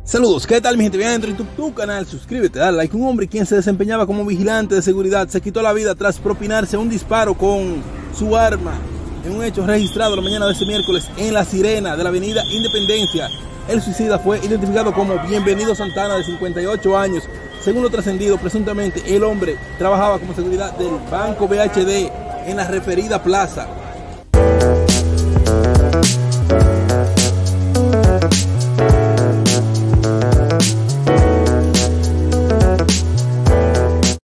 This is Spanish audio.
Saludos, ¿qué tal mi gente? Bien, dentro de tu canal, suscríbete, dale like. Un hombre quien se desempeñaba como vigilante de seguridad se quitó la vida tras propinarse un disparo con su arma en un hecho registrado la mañana de este miércoles en La Sirena de la avenida Independencia. El suicida fue identificado como Bienvenido Santana, de 58 años. Según lo trascendido, presuntamente el hombre trabajaba como seguridad del Banco BHD en la referida plaza.